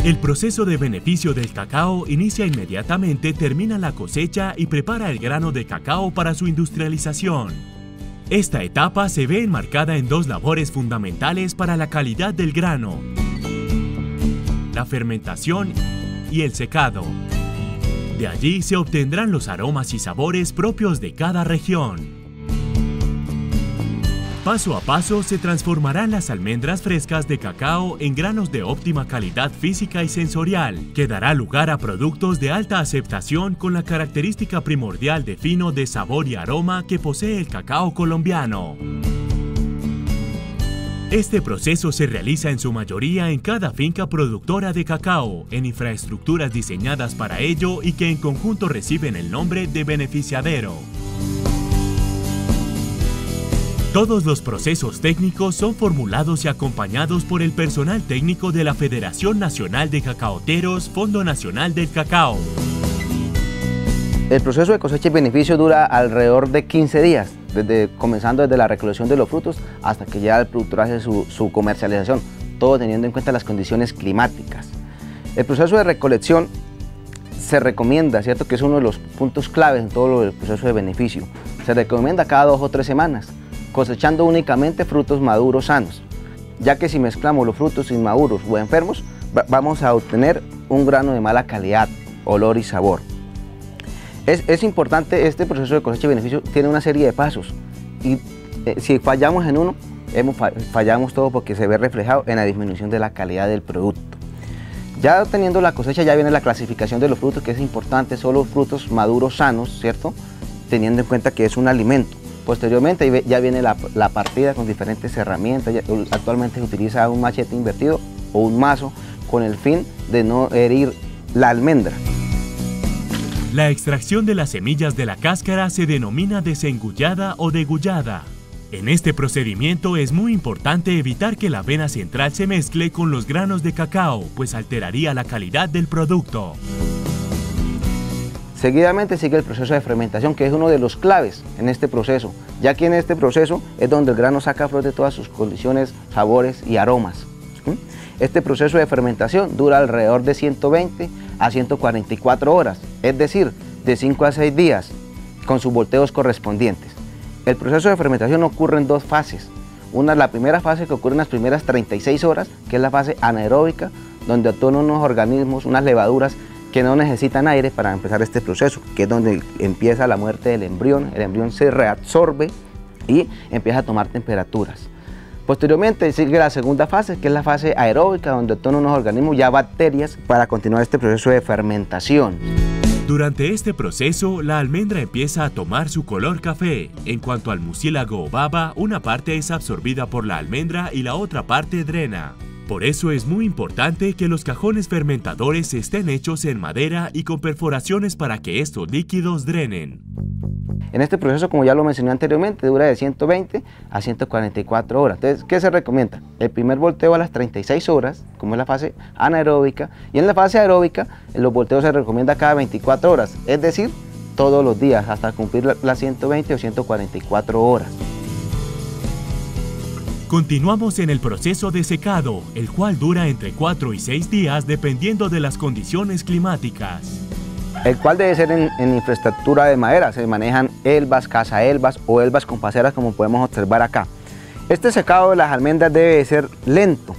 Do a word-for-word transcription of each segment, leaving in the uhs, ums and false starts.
El proceso de beneficio del cacao inicia inmediatamente, termina la cosecha y prepara el grano de cacao para su industrialización. Esta etapa se ve enmarcada en dos labores fundamentales para la calidad del grano: la fermentación y el secado. De allí se obtendrán los aromas y sabores propios de cada región. Paso a paso se transformarán las almendras frescas de cacao en granos de óptima calidad física y sensorial, que dará lugar a productos de alta aceptación con la característica primordial de fino de sabor y aroma que posee el cacao colombiano. Este proceso se realiza en su mayoría en cada finca productora de cacao, en infraestructuras diseñadas para ello y que en conjunto reciben el nombre de beneficiadero. Todos los procesos técnicos son formulados y acompañados por el personal técnico de la Federación Nacional de Cacaoteros, Fondo Nacional del Cacao. El proceso de cosecha y beneficio dura alrededor de quince días, desde, comenzando desde la recolección de los frutos hasta que ya el productor hace su, su comercialización, todo teniendo en cuenta las condiciones climáticas. El proceso de recolección se recomienda, ¿cierto?, que es uno de los puntos claves en todo lo del proceso de beneficio. Se recomienda cada dos o tres semanas, cosechando únicamente frutos maduros sanos, ya que si mezclamos los frutos inmaduros o enfermos, vamos a obtener un grano de mala calidad, olor y sabor. Es, es importante, este proceso de cosecha y beneficio tiene una serie de pasos, y eh, si fallamos en uno, hemos, fallamos todo porque se ve reflejado en la disminución de la calidad del producto. Ya teniendo la cosecha ya viene la clasificación de los frutos, que es importante, solo frutos maduros sanos, ¿cierto?, teniendo en cuenta que es un alimento. Posteriormente ya viene la, la partida con diferentes herramientas. Ya, actualmente se utiliza un machete invertido o un mazo con el fin de no herir la almendra. La extracción de las semillas de la cáscara se denomina desengullada o degullada. En este procedimiento es muy importante evitar que la vena central se mezcle con los granos de cacao, pues alteraría la calidad del producto. Seguidamente sigue el proceso de fermentación, que es uno de los claves en este proceso, ya que en este proceso es donde el grano saca a flote todas sus condiciones, sabores y aromas. Este proceso de fermentación dura alrededor de ciento veinte a ciento cuarenta y cuatro horas, es decir, de cinco a seis días, con sus volteos correspondientes. El proceso de fermentación ocurre en dos fases. Una es la primera fase, que ocurre en las primeras treinta y seis horas, que es la fase anaeróbica, donde actúan unos organismos, unas levaduras, que no necesitan aire para empezar este proceso, que es donde empieza la muerte del embrión. El embrión se reabsorbe y empieza a tomar temperaturas. Posteriormente sigue la segunda fase, que es la fase aeróbica, donde actúan unos organismos, ya bacterias, para continuar este proceso de fermentación. Durante este proceso, la almendra empieza a tomar su color café. En cuanto al mucílago o baba, una parte es absorbida por la almendra y la otra parte drena. Por eso es muy importante que los cajones fermentadores estén hechos en madera y con perforaciones para que estos líquidos drenen. En este proceso, como ya lo mencioné anteriormente, dura de ciento veinte a ciento cuarenta y cuatro horas. Entonces, ¿qué se recomienda? El primer volteo a las treinta y seis horas, como es la fase anaeróbica, y en la fase aeróbica los volteos se recomienda cada veinticuatro horas, es decir, todos los días, hasta cumplir las ciento veinte o ciento cuarenta y cuatro horas. Continuamos en el proceso de secado, el cual dura entre cuatro y seis días dependiendo de las condiciones climáticas. El cual debe ser en, en infraestructura de madera, se manejan elvas, cazaelvas o elvas compaseras, como podemos observar acá. Este secado de las almendras debe ser lento.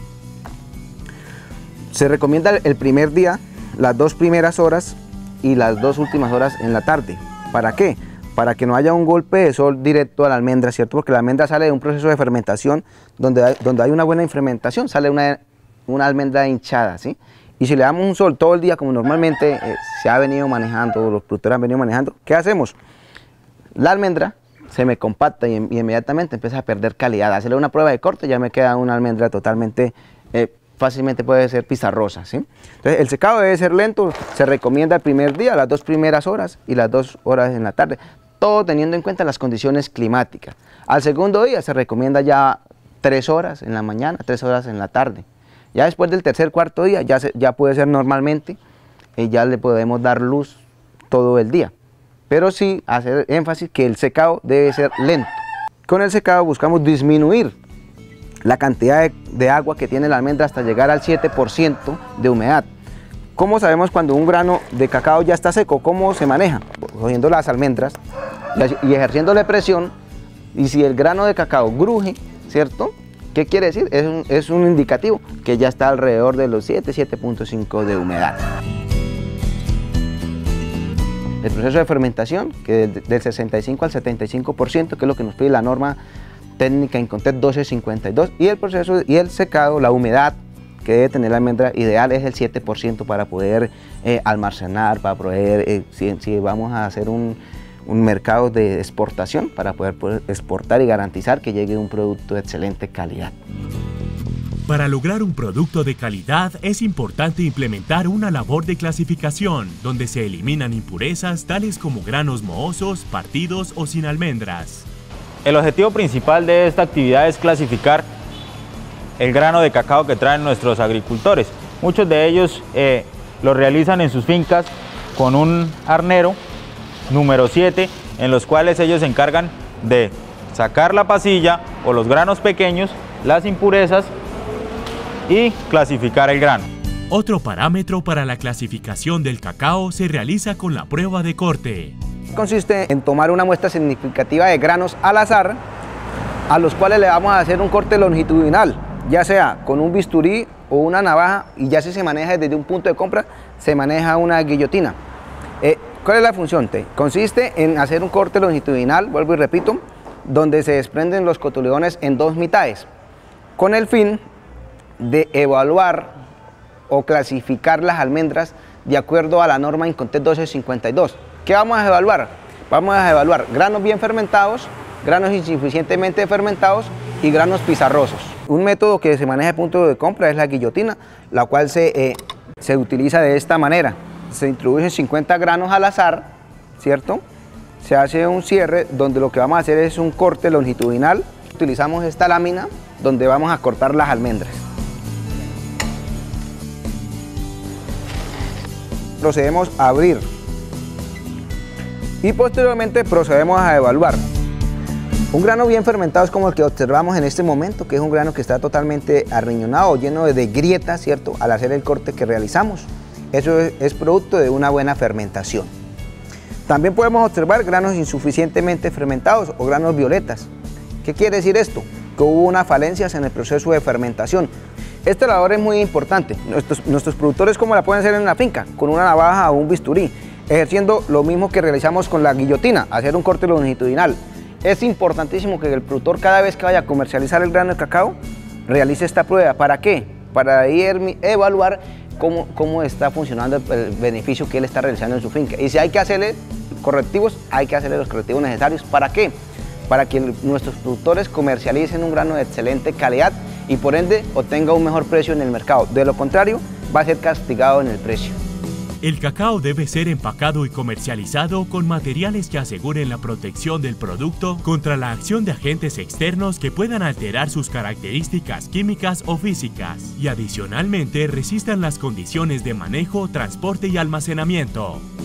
Se recomienda el primer día, las dos primeras horas y las dos últimas horas en la tarde. ¿Para qué? Para que no haya un golpe de sol directo a la almendra, ¿cierto? Porque la almendra sale de un proceso de fermentación donde hay, donde hay una buena fermentación, sale una, una almendra hinchada, ¿sí? Y si le damos un sol todo el día, como normalmente eh, se ha venido manejando, los productores han venido manejando, ¿qué hacemos? La almendra se me compacta y, y inmediatamente empieza a perder calidad. Hacerle una prueba de corte, ya me queda una almendra totalmente, eh, fácilmente puede ser pizarrosa, ¿sí? Entonces el secado debe ser lento, se recomienda el primer día, las dos primeras horas y las dos horas en la tarde. Todo teniendo en cuenta las condiciones climáticas. Al segundo día se recomienda ya tres horas en la mañana, tres horas en la tarde. Ya después del tercer, cuarto día ya, se, ya puede ser normalmente y ya le podemos dar luz todo el día. Pero sí hacer énfasis que el secado debe ser lento. Con el secado buscamos disminuir la cantidad de, de agua que tiene la almendra hasta llegar al siete por ciento de humedad. ¿Cómo sabemos cuando un grano de cacao ya está seco? ¿Cómo se maneja? Cogiendo las almendras y ejerciéndole presión, y si el grano de cacao gruje, ¿cierto? ¿Qué quiere decir? Es un, es un indicativo que ya está alrededor de los siete, siete punto cinco de humedad. El proceso de fermentación, que del sesenta y cinco al setenta y cinco por ciento, que es lo que nos pide la norma técnica Incontec doce cincuenta y dos, y el proceso y el secado, la humedad que debe tener la almendra ideal es el siete por ciento para poder eh, almacenar, para poder, eh, si, si vamos a hacer un, un mercado de exportación, para poder, poder exportar y garantizar que llegue un producto de excelente calidad. Para lograr un producto de calidad es importante implementar una labor de clasificación donde se eliminan impurezas tales como granos mohosos, partidos o sin almendras. El objetivo principal de esta actividad es clasificar el grano de cacao que traen nuestros agricultores. Muchos de ellos eh, lo realizan en sus fincas con un arnero número siete, en los cuales ellos se encargan de sacar la pasilla o los granos pequeños, las impurezas y clasificar el grano. Otro parámetro para la clasificación del cacao se realiza con la prueba de corte. Consiste en tomar una muestra significativa de granos al azar, a los cuales le vamos a hacer un corte longitudinal, ya sea con un bisturí o una navaja, y ya si se maneja desde un punto de compra, se maneja una guillotina. Eh, ¿Cuál es la función? Consiste en hacer un corte longitudinal, vuelvo y repito, donde se desprenden los cotiledones en dos mitades, con el fin de evaluar o clasificar las almendras de acuerdo a la norma Incontec doce cincuenta y dos. ¿Qué vamos a evaluar? Vamos a evaluar granos bien fermentados, granos insuficientemente fermentados y granos pizarrosos. Un método que se maneja de punto de compra es la guillotina, la cual se, eh, se utiliza de esta manera. Se introducen cincuenta granos al azar, ¿cierto? Se hace un cierre donde lo que vamos a hacer es un corte longitudinal. Utilizamos esta lámina donde vamos a cortar las almendras. Procedemos a abrir y posteriormente procedemos a evaluar. Un grano bien fermentado es como el que observamos en este momento, que es un grano que está totalmente arriñonado, lleno de grietas, ¿cierto? Al hacer el corte que realizamos. Eso es, es producto de una buena fermentación. También podemos observar granos insuficientemente fermentados o granos violetas. ¿Qué quiere decir esto? Que hubo unas falencias en el proceso de fermentación. Esta labor es muy importante. Nuestros, nuestros productores, ¿cómo la pueden hacer en la finca? Con una navaja o un bisturí, ejerciendo lo mismo que realizamos con la guillotina, hacer un corte longitudinal. Es importantísimo que el productor, cada vez que vaya a comercializar el grano de cacao, realice esta prueba. ¿Para qué? Para ir evaluar cómo, cómo está funcionando el beneficio que él está realizando en su finca. Y si hay que hacerle correctivos, hay que hacerle los correctivos necesarios. ¿Para qué? Para que nuestros productores comercialicen un grano de excelente calidad y por ende obtenga un mejor precio en el mercado. De lo contrario, va a ser castigado en el precio. El cacao debe ser empacado y comercializado con materiales que aseguren la protección del producto contra la acción de agentes externos que puedan alterar sus características químicas o físicas y adicionalmente resistan las condiciones de manejo, transporte y almacenamiento.